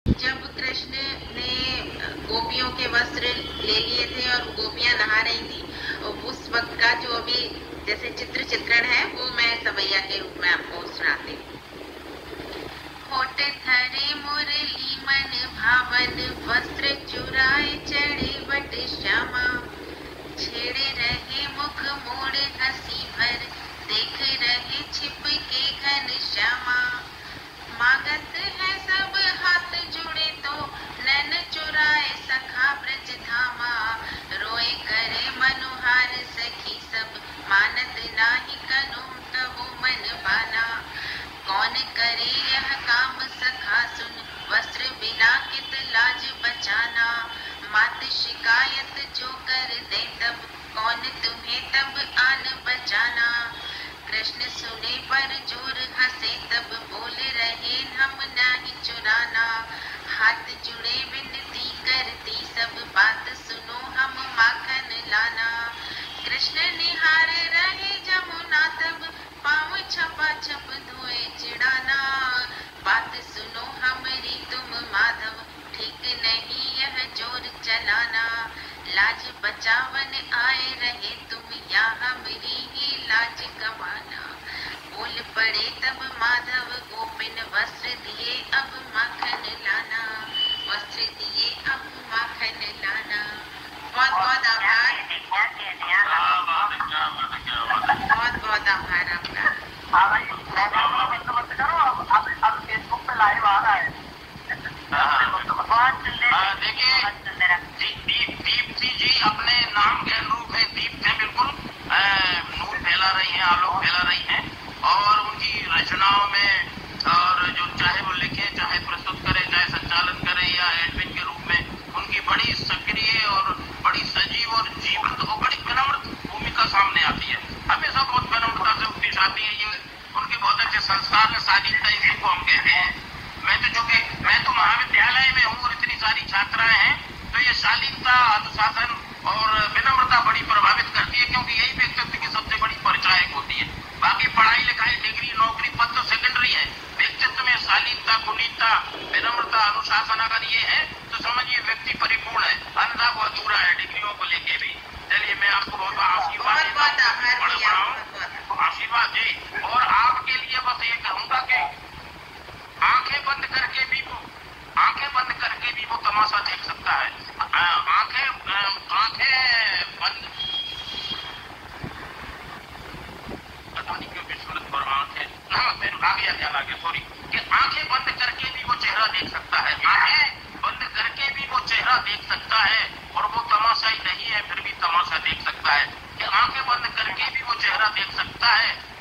जब कृष्ण ने गोपियों के वस्त्र ले लिए थे और गोपियां नहा रही थी, उस वक्त का जो अभी जैसे चित्रण है वो मैं सवैया के रूप में आपको सुनाती हूँ। होठ धरे मुरली मन भावन, वस्त्र चुराए चढ़े बट श्यामा। छेड़े रहे मुख मोड़े हंसी भर, देख रहे छिप के घन श्यामा। मांगत है सब हाथ जुड़े तो, नैन चुराए सखा ब्रज धामा। रोए करे मनुहार सखी सब, मानत नाही कनु तहु मन बाना। कौन करे यह काम सखा सुन, वस्त्र बिना कित लाज बचाना। मात शिकायत जो कर दे तब, कौन तुम्हें तब आन बचाना। कृष्ण सुने पर जोर हंसे तब, बोल रहे हम नहीं चुराना। हाथ जुड़े विनती करती सब, बात सुनो हम माखन लाना। कृष्ण निहार रहे जमुना तब, पाँव छपा छप धोए चिड़ाना। बात सुनो हमारी तुम माधव, ठीक नहीं यह जोर चलाना। लाज बचावन आए रहे तुम, या हमारी ही लाज गवाना। बोल पड़े तब माधव गोपिन, वस्त्र दिए अब माखन लाना। वस्त्र दिए अब माखन लाना। बहुत बहुत आभार, बहुत बहुत आभार आपका। अब फेसबुक पे लाइव आ रहा है। देखिए दीप्ति जी अपने नाम के अनुरूप है, दीप्त है बिल्कुल, नूर फैला रही हैं, आलोक फैला रही हैं। और उनकी रचनाओं में और जो चाहे वो लिखे, चाहे प्रस्तुत करे, चाहे संचालन करे या एडमिन के रूप में, उनकी बड़ी सक्रिय और बड़ी सजीव और जीवंत और बड़ी विनम्र भूमिका सामने आती है। हमेशा बहुत विनम्रता से पेश आती है। ये उनके बहुत अच्छे संस्कार में साजिदता, इसी को हम कहते हैं। मैं तो महाविद्यालय में हूँ और इतनी सारी छात्राएं हैं, तो ये शालीनता, अनुशासन और विनम्रता बड़ी प्रभावित करती है, क्योंकि यही व्यक्तित्व की सबसे बड़ी परिचायक होती है। बाकी पढ़ाई लिखाई, डिग्री, नौकरी, पद तो सेकेंडरी है। व्यक्तित्व में शालीनता, गुणीयता, विनम्रता, अनुशासन अगर ये है तो समझिए व्यक्ति परिपूर्ण है, अन्यथा वो अधूरा है डिग्रियों को लेके भी। चलिए मैं आपको बहुत आशीर्वाद देता हूँ, आशीर्वाद जी। और आपके लिए बस ये कहूंगा कि आंखें बंद करके भी वो तमाशा देख सकता है। आंखें बंद, पता नहीं क्यों विस्मृत और आंखें आ गया ध्यान, आगे सॉरी, कि आंखें बंद करके भी वो चेहरा देख सकता है। आंखें बंद करके भी वो चेहरा देख सकता है, और वो तमाशा ही नहीं है फिर भी तमाशा देख सकता है। कि आंखें बंद करके भी वो चेहरा देख सकता है